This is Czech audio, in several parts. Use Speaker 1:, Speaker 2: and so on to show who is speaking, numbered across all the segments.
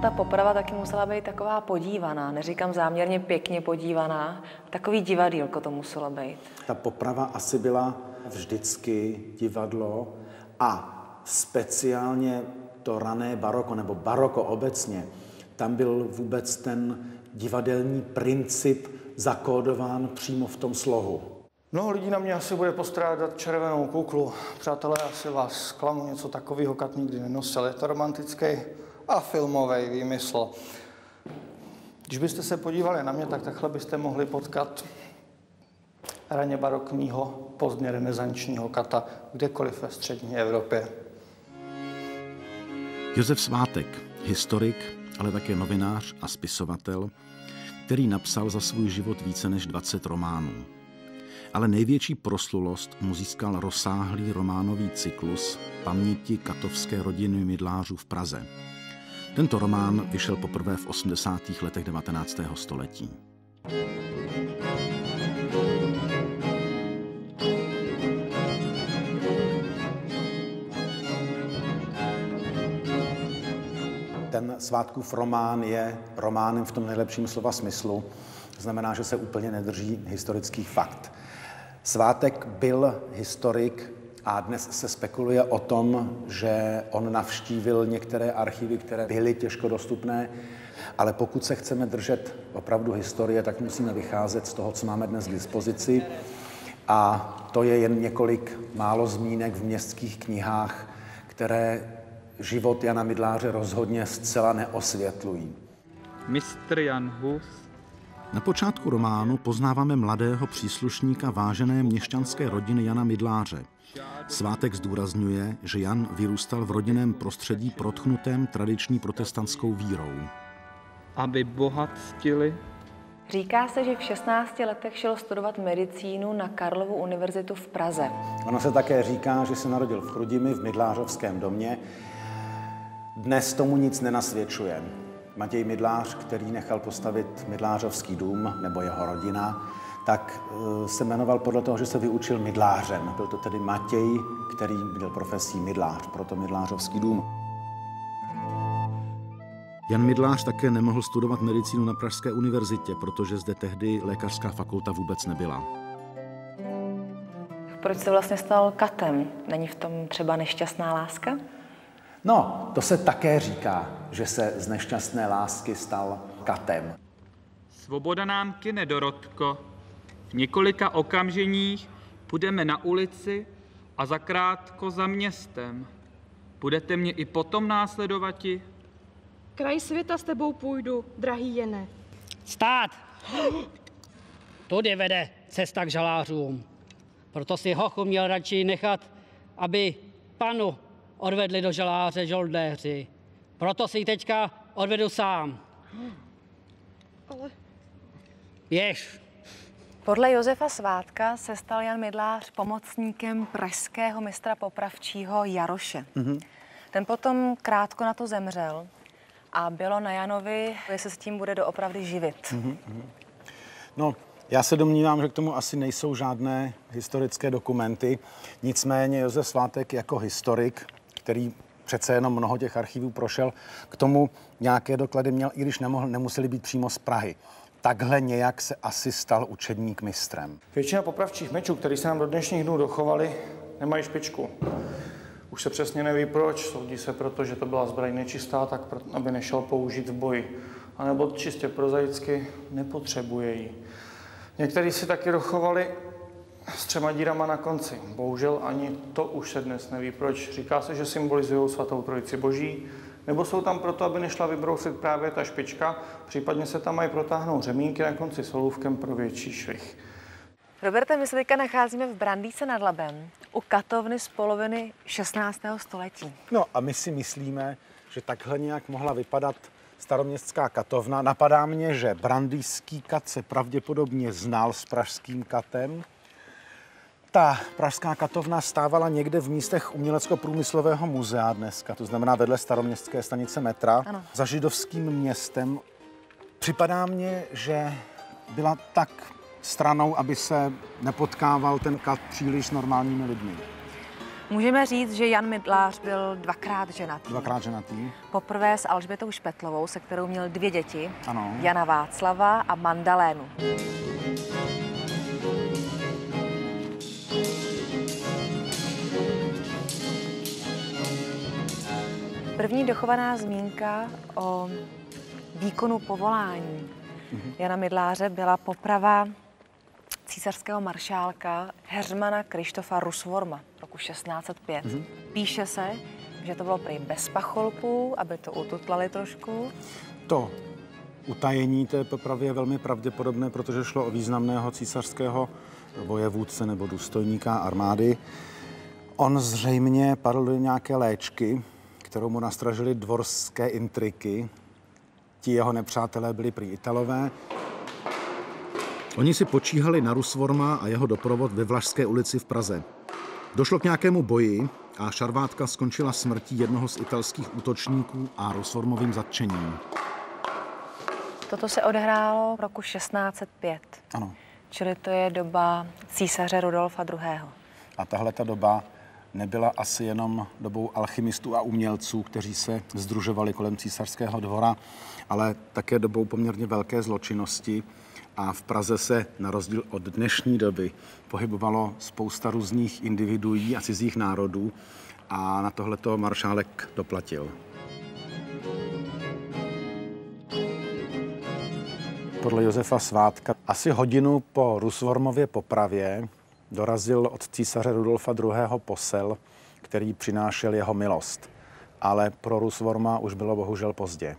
Speaker 1: ta poprava taky musela být taková podívaná. Neříkám záměrně pěkně podívaná. Takový divadýlko to muselo být.
Speaker 2: Ta poprava asi byla vždycky divadlo a speciálně to rané baroko, nebo baroko obecně, tam byl vůbec ten divadelní princip zakódován přímo v tom slohu.
Speaker 3: Mnoho lidí na mě asi bude postrádat červenou kuklu. Přátelé, asi vás zklamu, něco takového kat nikdy nenosil. Je to romantický a filmový výmysl. Když byste se podívali na mě, tak takhle byste mohli potkat raně barokního, pozdně renesančního kata kdekoliv ve střední Evropě.
Speaker 4: Josef Svátek, historik, ale také novinář a spisovatel, který napsal za svůj život více než 20 románů. Ale největší proslulost mu získal rozsáhlý románový cyklus Paměti katovské rodiny mydlářů v Praze. Tento román vyšel poprvé v 80. letech 19. století.
Speaker 2: Ten Svátkův román je románem v tom nejlepším slova smyslu. To znamená, že se úplně nedrží historických fakt. Svátek byl historik a dnes se spekuluje o tom, že on navštívil některé archivy, které byly těžko dostupné, ale pokud se chceme držet opravdu historie, tak musíme vycházet z toho, co máme dnes k dispozici. A to je jen několik málo zmínek v městských knihách, které život Jana Mydláře rozhodně zcela neosvětlují.
Speaker 5: Mistr Jan Hus.
Speaker 4: Na počátku románu poznáváme mladého příslušníka vážené měšťanské rodiny Jana Mydláře. Svátek zdůrazňuje, že Jan vyrůstal v rodinném prostředí protchnutém tradiční protestantskou vírou.
Speaker 5: Aby bohatstili.
Speaker 1: Říká se, že v 16 letech šel studovat medicínu na Karlovu univerzitu v Praze.
Speaker 2: Ono se také říká, že se narodil v Chrudimi v Mydlářovském domě. Dnes tomu nic nenasvědčuje. Matěj Mydlář, který nechal postavit Mydlářovský dům, nebo jeho rodina, tak se jmenoval podle toho, že se vyučil mydlářem. Byl to tedy Matěj, který byl profesí mydlář, proto Mydlářovský dům.
Speaker 4: Jan Mydlář také nemohl studovat medicínu na Pražské univerzitě, protože zde tehdy lékařská fakulta vůbec nebyla.
Speaker 1: Proč se vlastně stal katem? Není v tom třeba nešťastná láska?
Speaker 2: No, to se také říká, že se z nešťastné lásky stal katem.
Speaker 5: Svoboda nám kyne, Dorotko. V několika okamženích půjdeme na ulici a zakrátko za městem. Budete mě i potom následovati?
Speaker 6: Kraj světa s tebou půjdu, drahý Jene.
Speaker 7: Stát! Tudy vede cesta k žalářům. Proto si hochu měl radši nechat, aby panu odvedli do žaláře žoldnéři. Proto si ji teďka odvedu sám.
Speaker 6: Ale...
Speaker 7: Běž.
Speaker 1: Podle Josefa Svátka se stal Jan Mydlář pomocníkem pražského mistra popravčího Jaroše. Ten potom krátko na to zemřel a bylo na Janovi, jestli se s tím bude doopravdy živit.
Speaker 2: No, já se domnívám, že k tomu asi nejsou žádné historické dokumenty. Nicméně Josef Svátek jako historik, který přece jenom mnoho těch archivů prošel, k tomu nějaké doklady měl, i když nemuseli být přímo z Prahy. Takhle nějak se asi stal učedník mistrem.
Speaker 3: Většina popravčích mečů, které se nám do dnešních dnů dochovaly, nemají špičku. Už se přesně neví proč, soudí se proto, že to byla zbraň nečistá, tak aby nešel použít v boji. A nebo čistě prozaicky nepotřebuje ji. Někteří si taky dochovali s 3 dírama na konci. Bohužel ani to už se dnes neví proč. Říká se, že symbolizují svatou trojici boží, nebo jsou tam proto, aby nešla vybrousit právě ta špička, případně se tam mají protáhnout řemínky na konci solůvkem pro větší švih.
Speaker 1: Roberte, my se teďka nacházíme v Brandýse nad Labem, u katovny z poloviny 16. století.
Speaker 2: No a my si myslíme, že takhle nějak mohla vypadat staroměstská katovna. Napadá mě, že brandýský kat se pravděpodobně znal s pražským katem. Ta pražská katovna stávala někde v místech Umělecko-průmyslového muzea dneska, to znamená vedle staroměstské stanice metra, ano, za židovským městem. Připadá mně, že byla tak stranou, aby se nepotkával ten kat příliš s normálními lidmi.
Speaker 1: Můžeme říct, že Jan Mydlář byl dvakrát ženatý.
Speaker 2: Dvakrát ženatý.
Speaker 1: Poprvé s Alžbětou Špetlovou, se kterou měl 2 děti.
Speaker 2: Ano.
Speaker 1: Jana Václava a Mandalénu. První dochovaná zmínka o výkonu povolání Jana Mydláře byla poprava císařského maršálka Heřmana Krištofa Rusvorma roku 1605. Píše se, že to bylo prý bez pacholků, aby to ututlali trošku.
Speaker 2: To utajení té popravy je velmi pravděpodobné, protože šlo o významného císařského vojevůdce nebo důstojníka armády. On zřejmě padl do nějaké léčky, kterou mu nastražili dvorské intriky. Ti jeho nepřátelé byli prý Italové.
Speaker 4: Oni si počíhali na Rusvorma a jeho doprovod ve Vlašské ulici v Praze. Došlo k nějakému boji a šarvátka skončila smrtí jednoho z italských útočníků a Rusvormovým zatčením.
Speaker 1: Toto se odehrálo v roku 1605.
Speaker 2: Ano.
Speaker 1: Čili to je doba císaře Rudolfa II.
Speaker 2: A tahle ta doba nebyla asi jenom dobou alchymistů a umělců, kteří se sdružovali kolem císařského dvora, ale také dobou poměrně velké zločinnosti. A v Praze se, na rozdíl od dnešní doby, pohybovalo spousta různých individuí a cizích národů a na tohleto maršálek doplatil. Podle Josefa Svátka asi hodinu po Rusvormově popravě dorazil od císaře Rudolfa II. Posel, který přinášel jeho milost. Ale pro Rusvorma už bylo bohužel pozdě.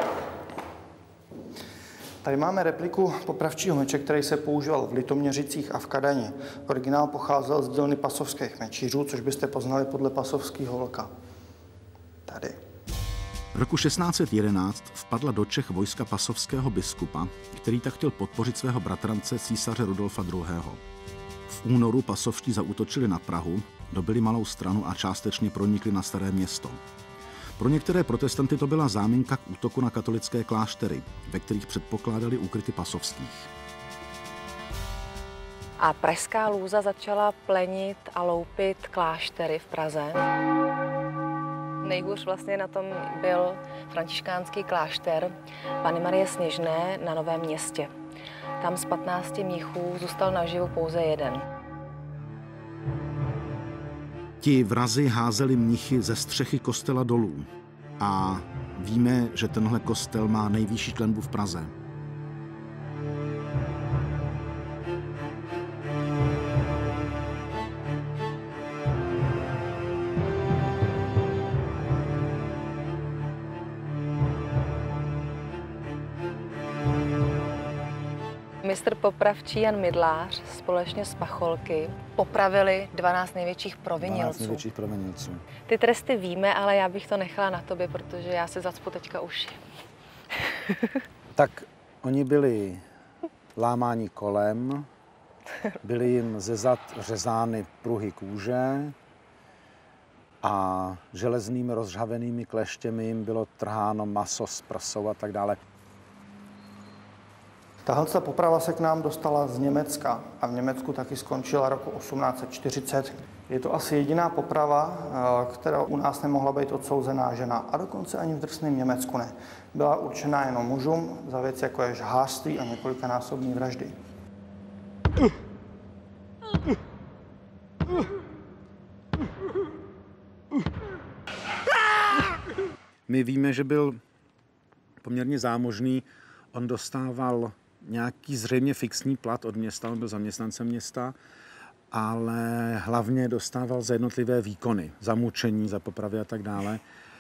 Speaker 3: Tady máme repliku popravčího meče, který se používal v Litoměřicích a v Kadani. Originál pocházel z dílny pasovských mečířů, což byste poznali podle pasovského vlka. Tady.
Speaker 4: V roku 1611 vpadla do Čech vojska pasovského biskupa, který tak chtěl podpořit svého bratrance císaře Rudolfa II. V únoru pasovští zaútočili na Prahu, dobili Malou Stranu a částečně pronikli na Staré Město. Pro některé protestanty to byla záminka k útoku na katolické kláštery, ve kterých předpokládali úkryty pasovských.
Speaker 1: A pražská lůza začala plenit a loupit kláštery v Praze. Nejhůř vlastně na tom byl františkánský klášter Panny Marie Sněžné na Novém Městě. Tam z 15 mnichů zůstal naživu pouze jeden.
Speaker 4: Ti vrazi házeli mnichy ze střechy kostela dolů a víme, že tenhle kostel má nejvyšší klenbu v Praze.
Speaker 1: Mistr popravčí Jan Mydlář společně s pacholky popravili 12 největších provinilců. Ty tresty víme, ale já bych to nechala na tobě, protože já si zacpu teďka uši.
Speaker 2: Tak oni byli lámáni kolem, byly jim ze zad řezány pruhy kůže a železnými rozžhavenými kleštěmi jim bylo trháno maso z prsou a tak dále.
Speaker 3: Tahle poprava se k nám dostala z Německa a v Německu taky skončila roku 1840. Je to asi jediná poprava, která u nás nemohla být odsouzená žena a dokonce ani v drsném Německu ne. Byla určená jenom mužům za věci jako je žhářství a několikanásobné vraždy.
Speaker 2: My víme, že byl poměrně zámožný. On dostával nějaký zřejmě fixní plat od města, on byl zaměstnancem města, ale hlavně dostával za jednotlivé výkony, za mučení, za popravy a tak dále.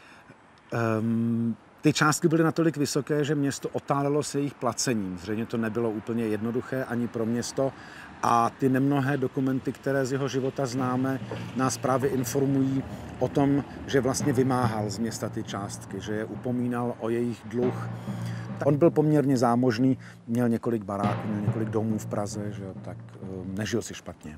Speaker 2: Ty částky byly natolik vysoké, že město otálelo se jejich placením. Zřejmě to nebylo úplně jednoduché ani pro město a ty nemnohé dokumenty, které z jeho života známe, nás právě informují o tom, že vlastně vymáhal z města ty částky, že je upomínal o jejich dluh. On byl poměrně zámožný, měl několik baráků, měl několik domů v Praze, že tak nežil si špatně.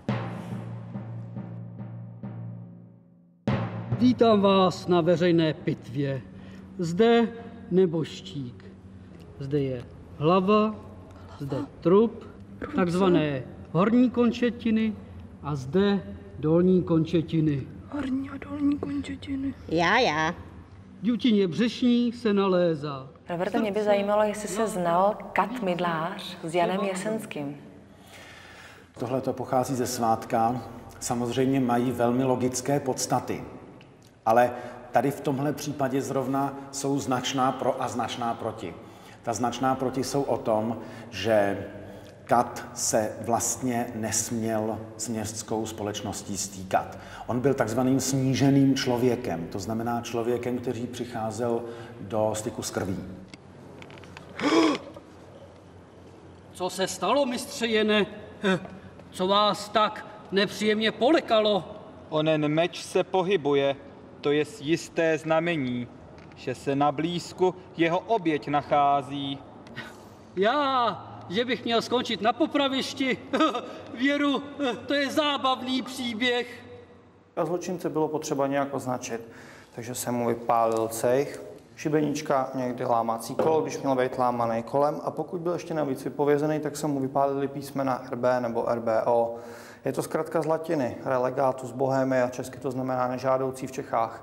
Speaker 7: Vítám vás na veřejné pitvě. Zde nebožtík. Zde je hlava, zde trup, takzvané horní končetiny a zde dolní končetiny.
Speaker 6: Horní a dolní končetiny.
Speaker 8: Já.
Speaker 7: Dutině břešní se nalézá.
Speaker 1: Roberte, mě by zajímalo, jestli se znal Kat Mydlář s Janem Jesenským.
Speaker 2: Tohle to pochází ze svátka. Samozřejmě mají velmi logické podstaty. Ale tady v tomhle případě zrovna jsou značná pro a značná proti. Ta značná proti jsou o tom, že Kat se vlastně nesměl s městskou společností stýkat. On byl takzvaným sníženým člověkem, to znamená člověkem, který přicházel do styku s krví.
Speaker 7: Co se stalo, mistře Jene? Co vás tak nepříjemně polekalo?
Speaker 5: Onen meč se pohybuje, to je jisté znamení, že se na blízku jeho oběť nachází.
Speaker 7: Že bych měl skončit na popravišti. Věru, to je zábavný příběh.
Speaker 3: A zločince bylo potřeba nějak označit, takže jsem mu vypálil cejch, šibenička, někdy lámací kolo, když měl být lámaný kolem, a pokud byl ještě navíc vypovězený, tak jsem mu vypálili písmena RB nebo RBO. Je to zkratka z latiny, relegatus Bohemia, a česky to znamená nežádoucí v Čechách.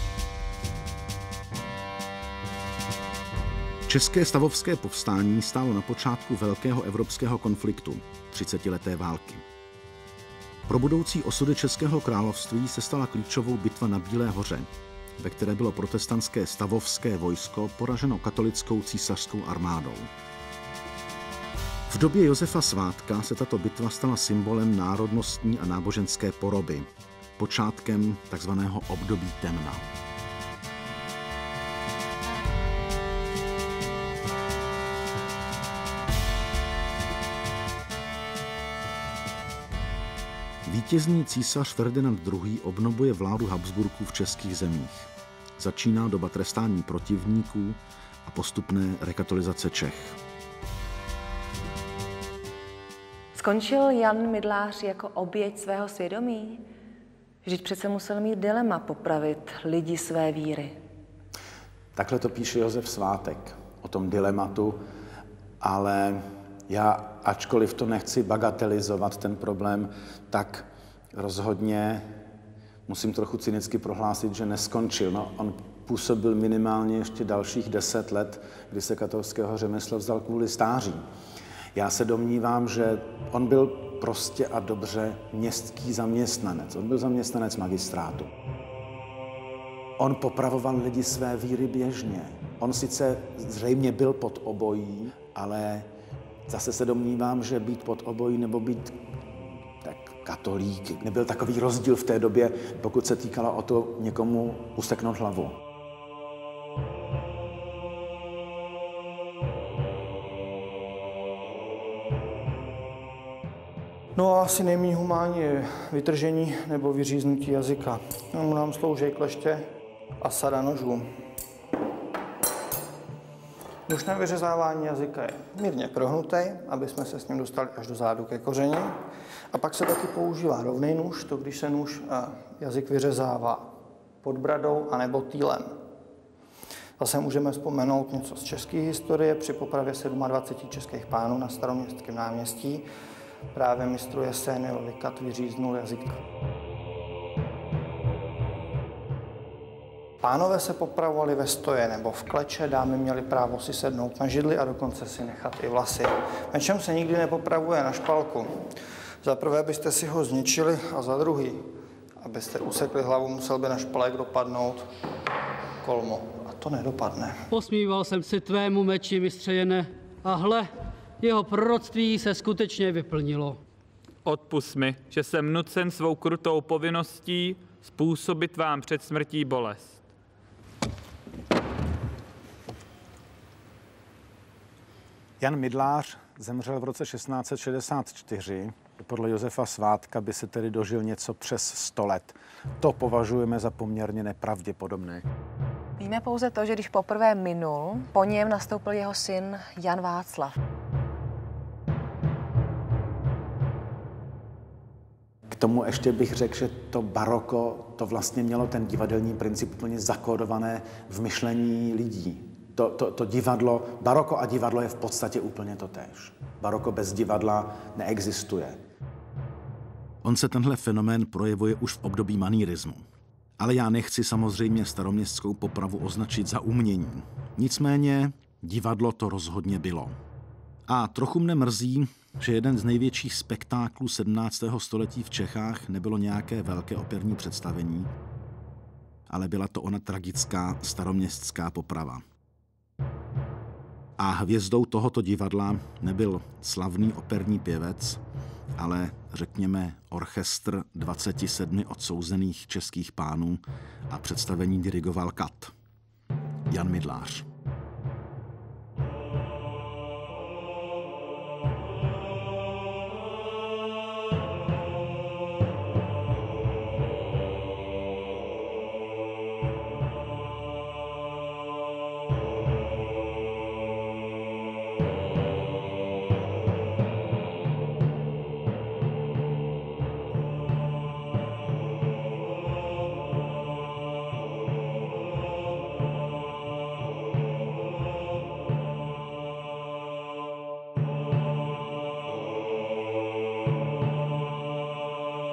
Speaker 4: České stavovské povstání stálo na počátku velkého evropského konfliktu, 30leté války. Pro budoucí osudy Českého království se stala klíčovou bitva na Bílé hoře, ve které bylo protestantské stavovské vojsko poraženo katolickou císařskou armádou. V době Josefa Svátka se tato bitva stala symbolem národnostní a náboženské poroby, počátkem takzvaného období temna. Vítězný císař Ferdinand II. Obnovuje vládu Habsburků v českých zemích. Začíná doba trestání protivníků a postupné rekatolizace Čech.
Speaker 1: Skončil Jan Mydlář jako oběť svého svědomí? Vždyť přece musel mít dilema popravit lidi své víry.
Speaker 2: Takhle to píše Josef Svátek o tom dilematu, ale já, ačkoliv to nechci bagatelizovat, ten problém, tak rozhodně musím trochu cynicky prohlásit, že neskončil. No, on působil minimálně ještě dalších 10 let, kdy se katolického řemesla vzdal kvůli stáří. Já se domnívám, že on byl prostě a dobře městský zaměstnanec. On byl zaměstnanec magistrátu. On popravoval lidi své víry běžně. On sice zřejmě byl pod obojí, ale zase se domnívám, že být pod obojí nebo být tak katolík, nebyl takový rozdíl v té době, pokud se týkalo o to někomu useknout hlavu.
Speaker 3: No a asi nejméně humánní je vytržení nebo vyříznutí jazyka. Nám slouží kleště a sada nožů. Nůžné vyřezávání jazyka je mírně prohnutý, aby jsme se s ním dostali až do zádu ke kořeni. A pak se taky používá rovný nůž, to když se jazyk vyřezává pod bradou anebo týlem. Zase můžeme vzpomenout něco z české historie. Při popravě 27 českých pánů na Staroměstském náměstí právě mistru Jeséniovi Kat vyříznul jazyk. Pánové se popravovali ve stoje nebo v kleče, dámy měly právo si sednout na židli a dokonce si nechat i vlasy. Mečem se nikdy nepopravuje na špalku. Za prvé byste si ho zničili a za druhý, abyste usekli hlavu, musel by na špalek dopadnout kolmo. A to nedopadne.
Speaker 7: Posmíval jsem si tvému meči, mistře Jene, a hle, jeho proroctví se skutečně vyplnilo.
Speaker 5: Odpusť mi, že jsem nucen svou krutou povinností způsobit vám před smrtí bolest.
Speaker 2: Jan Mydlář zemřel v roce 1664. Podle Josefa Svátka by se tedy dožil něco přes 100 let. To považujeme za poměrně nepravděpodobné.
Speaker 1: Víme pouze to, že když poprvé minul, po něm nastoupil jeho syn Jan Václav.
Speaker 2: K tomu ještě bych řekl, že to baroko, to vlastně mělo ten divadelní princip úplně zakódované v myšlení lidí. To divadlo, baroko a divadlo je v podstatě úplně totéž. Baroko bez divadla neexistuje.
Speaker 4: On se tenhle fenomén projevuje už v období manýrismu. Ale já nechci samozřejmě staroměstskou popravu označit za umění. Nicméně divadlo to rozhodně bylo. A trochu mne mrzí, že jeden z největších spektáklů 17. století v Čechách nebylo nějaké velké operní představení, ale byla to ona tragická staroměstská poprava. A hvězdou tohoto divadla nebyl slavný operní pěvec, ale řekněme orchestr 27 odsouzených českých pánů a představení dirigoval kat. Jan Mydlář.